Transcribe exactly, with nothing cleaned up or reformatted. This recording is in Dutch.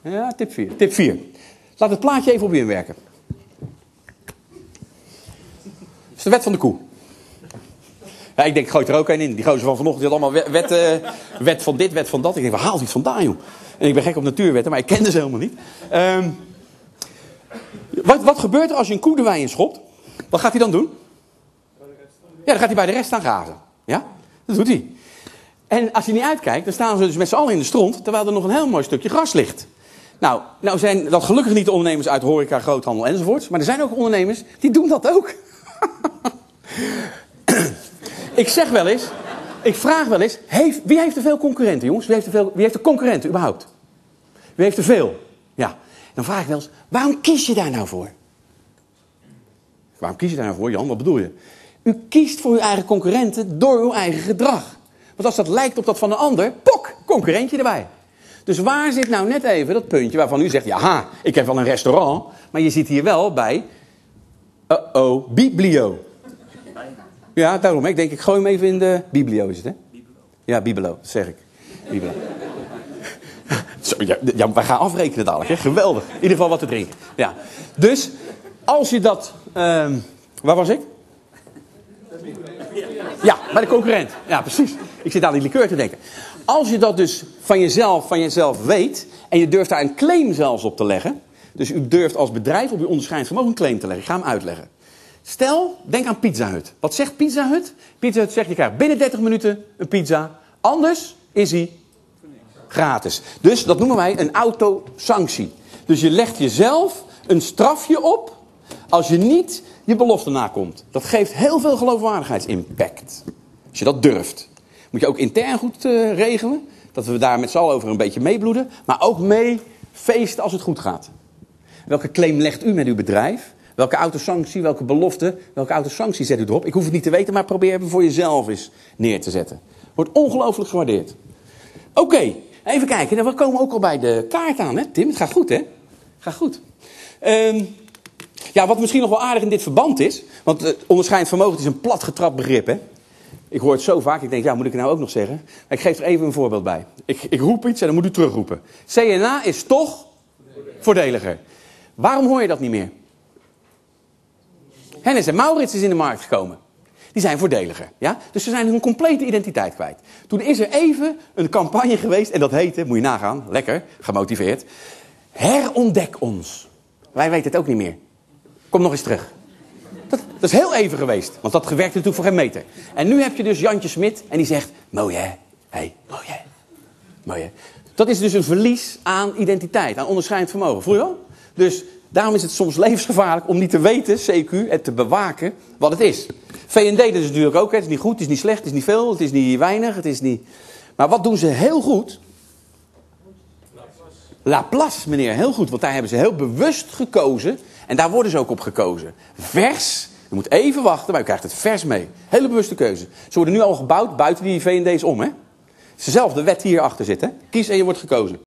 Ja, tip vier. Tip vier. Laat het plaatje even op je inwerken. Dat is de wet van de koe. Ja, ik denk, ik gooi er ook een in. Die gozer van vanochtend die had allemaal wet, uh, wet van dit, wet van dat. Ik denk, waar haalt hij het vandaan, joh? En ik ben gek op natuurwetten, maar ik kende ze helemaal niet. Um, wat, wat gebeurt er als je een koe de wei inschopt? Wat gaat hij dan doen? Ja, dan gaat hij bij de rest staan grazen. Ja, dat doet hij. En als je niet uitkijkt, dan staan ze dus met z'n allen in de stront, terwijl er nog een heel mooi stukje gras ligt. Nou, nou zijn dat gelukkig niet de ondernemers uit horeca, groothandel enzovoorts, maar er zijn ook ondernemers die doen dat ook. Ik zeg wel eens, ik vraag wel eens, heeft, wie heeft er veel concurrenten, jongens? Wie heeft er, veel, wie heeft er concurrenten überhaupt? Wie heeft er veel? Ja, dan vraag ik wel eens, waarom kies je daar nou voor? Waarom kies je daar nou voor, Jan? Wat bedoel je? U kiest voor uw eigen concurrenten door uw eigen gedrag. Want als dat lijkt op dat van een ander, pok, concurrentje erbij. Dus waar zit nou net even dat puntje waarvan u zegt, ja, ik heb wel een restaurant, maar je zit hier wel bij, uh-oh, Biblio. Ja, daarom. Ik denk, ik gooi hem even in de Biblio, is het, hè? Bibelo. Ja, Bibelo, dat zeg ik. Bibelo. Zo, ja, ja, wij gaan afrekenen dadelijk, hè? Geweldig. In ieder geval wat te drinken. Ja. Dus, als je dat... Um, waar was ik? Ja, bij de concurrent. Ja, precies. Ik zit aan die liqueur te denken. Als je dat dus van jezelf, van jezelf weet, en je durft daar een claim zelfs op te leggen, dus u durft als bedrijf op uw onderscheidend vermogen een claim te leggen. Ik ga hem uitleggen. Stel, denk aan Pizza Hut. Wat zegt Pizza Hut? Pizza Hut zegt, je krijgt binnen dertig minuten een pizza. Anders is hij gratis. Dus dat noemen wij een autosanctie. Dus je legt jezelf een strafje op als je niet je belofte nakomt. Dat geeft heel veel geloofwaardigheidsimpact. Als je dat durft. Moet je ook intern goed uh, regelen. Dat we daar met z'n allen over een beetje meebloeden. Maar ook mee feesten als het goed gaat. Welke claim legt u met uw bedrijf? Welke autosanctie, welke belofte, welke autosanctie zet u erop? Ik hoef het niet te weten, maar probeer hem voor jezelf eens neer te zetten. Wordt ongelooflijk gewaardeerd. Oké, okay, even kijken. Nou, we komen ook al bij de kaart aan, hè Tim? Het gaat goed, hè? Het gaat goed. Um, ja, wat misschien nog wel aardig in dit verband is, want uh, onderscheidend vermogen is een platgetrapt begrip, hè? Ik hoor het zo vaak, ik denk, ja, moet ik het nou ook nog zeggen? Maar ik geef er even een voorbeeld bij. Ik, ik roep iets en dan moet u terugroepen. C N A is toch voordeliger. Waarom hoor je dat niet meer? Hennis en Maurits is in de markt gekomen. Die zijn voordeliger. Ja? Dus ze zijn hun complete identiteit kwijt. Toen is er even een campagne geweest. En dat heette, moet je nagaan, lekker, gemotiveerd. Herontdek ons. Wij weten het ook niet meer. Kom nog eens terug. Dat, dat is heel even geweest. Want dat werkte natuurlijk voor geen meter. En nu heb je dus Jantje Smit. En die zegt, mooi hè. Hé, hey, mooi hè. Mooi hè. Dat is dus een verlies aan identiteit. Aan onderscheidend vermogen. Voel je wel? Dus daarom is het soms levensgevaarlijk om niet te weten, C Q, en te bewaken wat het is. V en D dat is natuurlijk ook, hè. Het is niet goed, het is niet slecht, het is niet veel, het is niet weinig, het is niet... Maar wat doen ze heel goed? Laplace, meneer, heel goed. Want daar hebben ze heel bewust gekozen. En daar worden ze ook op gekozen. Vers, je moet even wachten, maar je krijgt het vers mee. Hele bewuste keuze. Ze worden nu al gebouwd buiten die V en D's om, hè. Het is dezelfde wet die hierachter zit, hè. Kies en je wordt gekozen.